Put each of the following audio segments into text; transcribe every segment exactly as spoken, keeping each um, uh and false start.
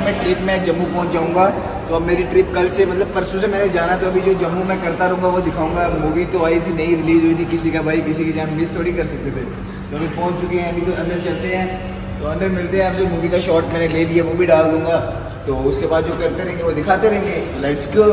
मैं ट्रिप में जम्मू पहुंच जाऊंगा। तो अब मेरी ट्रिप कल से मतलब परसों से मैंने जाना, तो अभी जो जम्मू में करता रहूँगा वो दिखाऊंगा। मूवी तो आई थी, नई रिलीज हुई थी, किसी का भाई किसी की जान मिस थोड़ी कर सकते थे। तो अभी पहुँच चुके हैं, अभी तो अंदर चलते हैं, तो अंदर मिलते हैं आपसे। मूवी का शॉट मैंने ले लिया, वो भी डाल दूँगा, तो उसके बाद जो करते रहेंगे वो दिखाते रहेंगे। Let's go.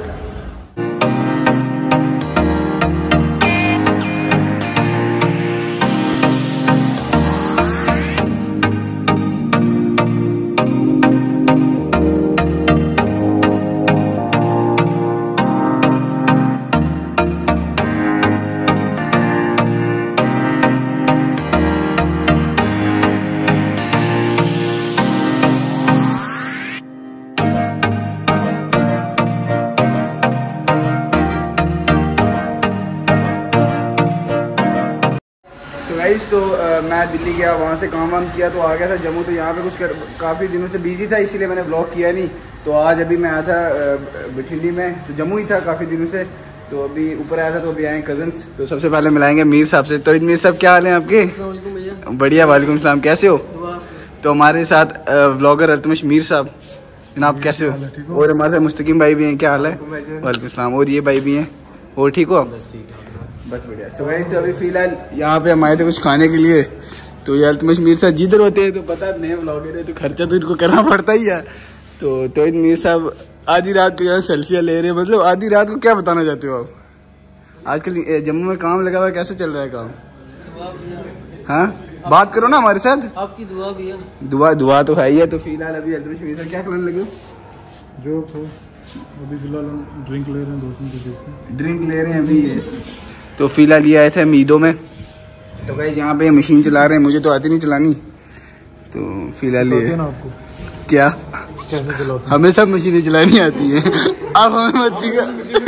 तो आ, मैं दिल्ली गया, वहाँ से काम वाम किया, तो आ गया था जम्मू। तो यहाँ पे कुछ कर, काफ़ी दिनों से बिजी था, इसीलिए मैंने ब्लॉग किया नहीं। तो आज अभी मैं आया था बठिंडी में, तो जम्मू ही था काफ़ी दिनों से। तो अभी ऊपर आया था, तो अभी आए कजन्स। तो सबसे पहले मिलाएंगे मीर साहब से। तो मीर साहब क्या हाल है आपके? बढ़िया, वालेकुम सलाम, कैसे हो? तो हमारे साथ ब्लॉगर अल्तमश मीर साहब, जनाब कैसे हो? और हमारे साथ मुस्तकीम भाई भी हैं, क्या हाल है? वालेकुम सलाम। और ये भाई भी हैं, और ठीक हो? बस बढ़िया। सो गाइस, तो अभी फिलहाल यहाँ पे हम आए थे कुछ खाने के लिए। तो ये अल्तमश मीर साहब जिधर होते हैं, तो पता नए ब्लॉगर है तो खर्चा तो इनको करना पड़ता ही है। तो तो मीर साहब आधी रात को यहाँ सेल्फियाँ ले रहे हैं। मतलब आधी रात को क्या बताना चाहते हो आप? आजकल जम्मू में काम लगा हुआ है, कैसे चल रहा है काम? हाँ, बात करो ना हमारे साथ। आपकी दुआ भी है। दुआ दुआ तो है ही है। तो फिलहाल अभी अल्तमश मीर साहब क्या करने लगे? जो अभी फिलहाल हम ड्रिंक ले रहे हैं, दोस्तों ड्रिंक ले रहे हैं अभी। तो फिलहाल ये आए थे मीदों में। तो गाइस यहाँ पे मशीन चला रहे हैं, मुझे तो आती नहीं चलानी। तो फिलहाल ये आपको क्या कैसे चलाते? हमें सब मशीनें चलानी आती है। अब हमें मत सिखा।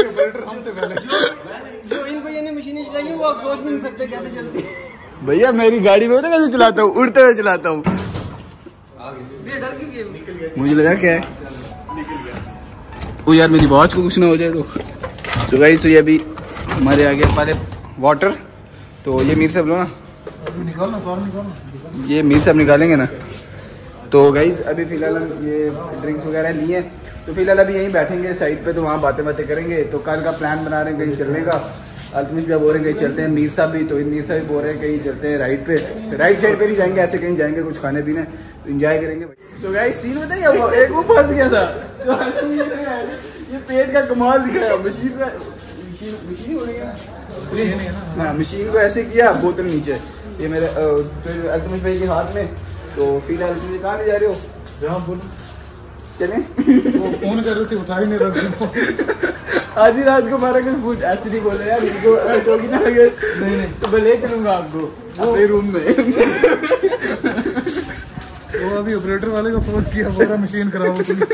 जो इन भैया ने मशीनें चलाई है, वो आप सोच भी नहीं सकते कैसे चलती है। भैया मेरी गाड़ी में पता कैसे चलाता हूँ? उड़ते हुए चलाता हूँ। मुझे लगा क्या है वो यार, मेरी वॉच को कुछ ना हो जाए तो। तो गाइस, तो ये अभी हमारे आगे हमारे वाटर। तो ये मीर साहब लो ना, निकालना सारा निकालना, ये मीर साहब निकालेंगे ना। तो गाइस अभी फ़िलहाल हम ये ड्रिंक्स वगैरह लिए। तो फिलहाल अभी यहीं बैठेंगे साइड पे, तो वहाँ बातें बातें करेंगे। तो कल का प्लान बना रहे हैं कहीं चलने का। अल्तमश भी बोल रहे हैं कहीं चलते हैं, मीर साहब भी। तो मीर साहब भी बोल रहे हैं कहीं चलते हैं राइड पे, राइट साइड पे नहीं जाएंगे, ऐसे कहीं जाएंगे कुछ खाने पीने, तो इंजॉय करेंगे। तो गाइस सीन बताइए, एक वो फंस गया था। ये पेट का कमाल दिखाया। मशीन का मशीन हो रही है ना, मशीन को ऐसे किया, बोतल नीचे, ये मेरे तो अल्तमश भाई के हाथ में। तो फिलहाल तुम कहाँ ले जा रहे हो? जहाँ बोलो चले। वो फोन कर रहे थे, उठा ही नहीं रहा। आधी रात को मारा कुछ पूछ ऐसे नहीं बोले यार, इसको चौकी ना लगे। नहीं नहीं, तो मैं ले चलूंगा आपको अपने रूम में। वो अभी ऑपरेटर वाले को फोन किया, बोला मशीन कराओ।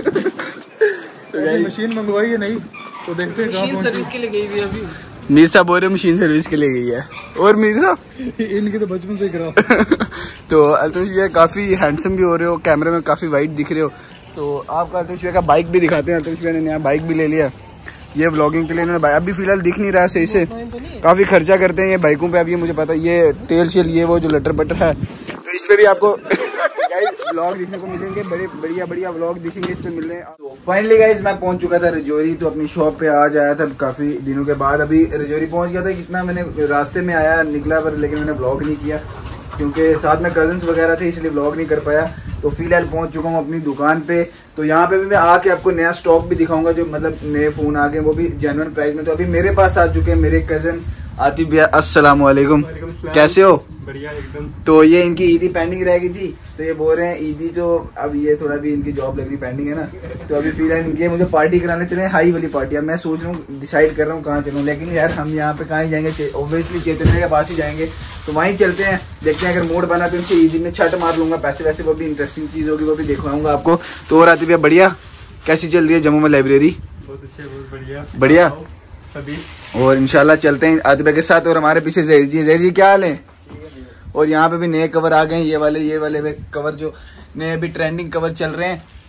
मशीन मंगवाई है नहीं, तो देखते हैं कहाँ सर्विस के लिए गई हुई अभी। मीर साहब बोल रहे मशीन सर्विस के लिए गई है। और मीर साहब इनके तो बचपन से ही कराओ। तो अल्तमश भैया काफ़ी हैंडसम भी हो रहे हो, कैमरे में काफ़ी वाइट दिख रहे हो। तो आपका अल्तमश भैया का बाइक भी दिखाते हैं। अल्तमश भैया ने नया बाइक भी ले लिया, ये व्लॉगिंग के लिए इन्होंने बाइक। अभी फिलहाल दिख नहीं रहा सही से, काफ़ी खर्चा करते हैं ये बाइकों पे। अब ये मुझे पता है, ये तेल शेल ये वो जो लटर पटर है, तो इस पर भी आपको व्लॉग दिखने को मिलेंगे, बड़े बढ़िया बढ़िया व्लॉग दिखेंगे इस पे मिल रहे हैं। तो फाइनली गाइस मैं पहुंच चुका था रजौरी। तो अपनी शॉप पे आज आया था काफी दिनों के बाद, अभी रजौरी पहुंच गया था। कितना मैंने रास्ते में आया निकला पर, लेकिन मैंने व्लॉग नहीं किया क्योंकि साथ में कजन्स वगैरह थे, इसलिए व्लॉग नहीं कर पाया। तो फिलहाल पहुंच चुका हूँ अपनी दुकान पे। तो यहाँ पे भी मैं आके आपको नया स्टॉक भी दिखाऊंगा, जो मतलब नए फोन आ गए वो भी जेन्युइन प्राइस में। तो अभी मेरे पास आ चुके हैं मेरे कजन आतिफ भैया। अस्सलाम वालेकुम, कैसे हो? बढ़िया एकदम। तो ये इनकी ईदी पेंडिंग रह गई थी, तो ये बोल रहे हैं ईदी जो अब ये थोड़ा भी इनकी जॉब लग रही पेंडिंग है ना, तो अभी फिलहाल इनके मुझे पार्टी कराने चले, हाई वाली पार्टी। अब मैं सोच रहा हूँ, डिसाइड कर रहा हूँ कहाँ चलूँ, लेकिन यार हम यहाँ पे कहाँ जाएंगे, ऑब्वियसली चैतन्य के पास ही जाएंगे। तो वहीं चलते हैं, देखते हैं अगर मूड बना तो इनसे ईदी में छठ मार लूंगा, पैसे वैसे वो भी इंटरेस्टिंग चीज़ होगी, वो भी दिखवाऊंगा आपको। तो और आतिफ भैया बढ़िया, कैसी चल रही है जम्मू में लाइब्रेरी? बहुत अच्छे, बहुत बढ़िया बढ़िया। सभी और इंशाल्लाह चलते हैं आतिफ भैया के साथ। और हमारे पीछे जहर जी, जहर जी क्या हाल है? और यहाँ पे भी नए कवर आ गए हैं, ये वाले ये वाले कवर जो नए अभी ट्रेंडिंग कवर चल रहे हैं,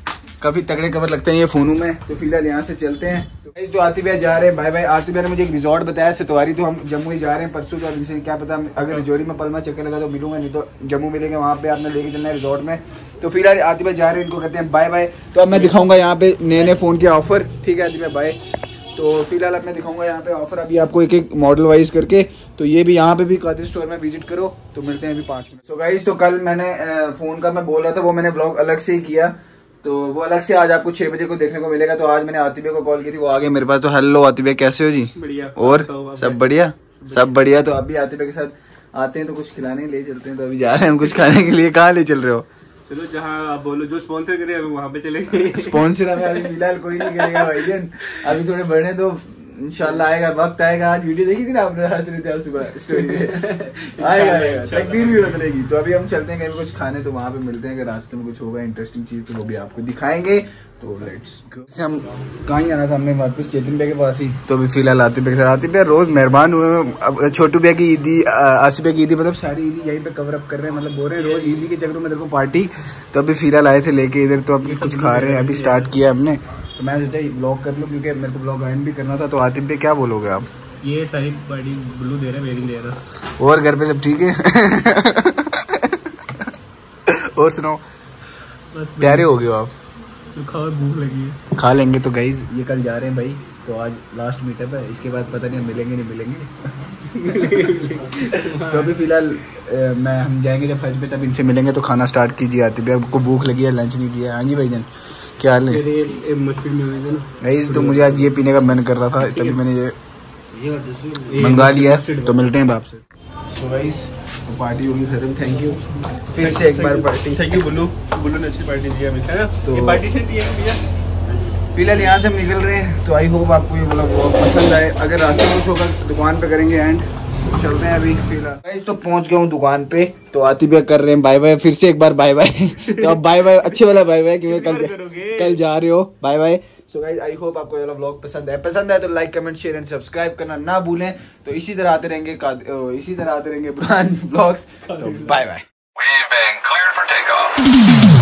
काफी तगड़े कवर लगते हैं ये फोनों में। तो फिलहाल यहाँ से चलते हैं। तो गाइस तो आतिफ भैया जा रहे हैं, बाय बाय। आतिफ भैया ने मुझे एक रिजॉर्ट बताया सतवारी, तो हम जम्मू ही जा रहे हैं परसों। तो इनसे क्या पता अगर रजौरी में पलमा चक्कर लगा तो मिलूंगा, नहीं तो जम्मू मिलेंगे, वहाँ पे आपने लेके चलना है रिजॉर्ट में। तो फिलहाल आतिफ भैया जा रहे हैं, इनको कहते हैं बाय बाय। तो अब मैं दिखाऊंगा यहाँ पे नए नए फोन के ऑफर, ठीक है आतिफ भैया बाय। तो फिलहाल अब मैं दिखाऊंगा यहाँ पे ऑफर अभी आपको एक एक मॉडल वाइज करके। तो ये भी यहाँ पे भी कादिर स्टोर में विजिट करो। तो मिलते हैं अभी पाँच मिनट। तो गाइस तो कल मैंने फोन का मैं बोल रहा था, वो मैंने ब्लॉग अलग से ही किया, तो वो अलग से आज आपको छह बजे को देखने को मिलेगा। तो आज मैंने आतिफ भैया को कॉल की थी, वो आ गए मेरे पास। तो हेलो आतिफ भैया, कैसे हो जी? बढ़िया। और सब बढ़िया, सब बढ़िया। तो अभी आतिफ भैया के साथ आते हैं तो कुछ खिलाने ले चलते हैं। तो अभी जा रहे हैं हम कुछ खाने के लिए। कहाँ ले चल रहे हो? चलो जहाँ आप बोलो, जो स्पॉन्सर करे अभी वहाँ पे चलेंगे। स्पॉन्सर हमें अभी फिलहाल कोई नहीं करेगा भाईजान, अभी थोड़े बढ़ने तो इंशाल्लाह आएगा, वक्त आएगा। आज वीडियो देखी थी ना आपने, हंस रहे थे आप सुबह स्टोरी में। आएगा आएगा, तकदीर भी बदलेगी। तो अभी हम चलते हैं कहीं कुछ खाने, तो वहाँ पे मिलते हैं। अगर रास्ते में कुछ होगा इंटरेस्टिंग चीज तो वो भी आपको दिखाएंगे। तो लेट्स गो। हम कहाँ ही आना था हमने, वापस चेतन भैया के पास ही। तो अभी फिलहाल आतिफ भैया के साथ, आतिफ भैया रोज मेहरबान हुए। अब छोटू भैया की ईदी, आसिफ भैया की ईदी, मतलब सारी ईदी यहीं पे कवर अप कर रहे हैं, मतलब बोल रहे हैं रोज ईदी के चक्कर में देखो पार्टी। तो अभी फिलहाल आए थे लेके इधर, तो अभी कुछ खा रहे हैं, अभी स्टार्ट किया हमने। तो मैं सोचा ब्लॉग कर लूँ क्योंकि मेरे को ब्लॉग एंड भी करना था। तो आतिफ भाई क्या बोलोगे आप? ये सारी पार्टी ब्लू दे रहा है, वेरिंग दे रहा। और घर पे सब ठीक है? और सुनाओ, प्यारे हो गए हो आप? खाओ, भूख लगी है, खा लेंगे। तो गाइज ये कल जा रहे हैं भाई, तो आज लास्ट मीटअप है, इसके बाद पता नहीं हम मिलेंगे नहीं मिलेंगे। तो अभी फिलहाल मैं हम जाएंगे जब हज पे, तब इनसे मिलेंगे। तो खाना स्टार्ट कीजिए आतिफ भाई, आपको भूख लगी है, लंच नहीं किया? हाँ जी भाईजान, क्या हाल है? गाइस तो मुझे आज ये पीने का मन कर रहा था, तभी मैंने ये मंगा लिया। तो मिलते हैं बाप से। सो गाइस तो पार्टी होगी खत्म, थैंक यू फिर से एक बार party. Thank you Bullu, Bullu ने अच्छी पार्टी दी हमें, है ना? तो ये पार्टी से दी है भैया। फिलहाल यहाँ से हम निकल रहे हैं। तो आई होप आपको ये ब्लॉग बहुत पसंद आए। अगर रास्ते में कुछ होगा दुकान पे करेंगे एंड। चलते हैं अभी फिलहाल। गाइस तो पहुंच गया हूँ दुकान पे। तो आतिफ भैया कर रहे हैं बाय बाय, फिर से एक बार बाय बाय। तो अब बाय बाय, अच्छे वाला बाय बाय, क्योंकि कल कल जा रहे हो। Bye bye. So guys I hope आपको ये व्लॉग पसंद है। पसंद आए तो like comment share and subscribe करना ना भूलें। तो इसी तरह आते रहेंगे इसी तरह आते रहेंगे बुरहान व्लॉग्स। तो बाय बाय।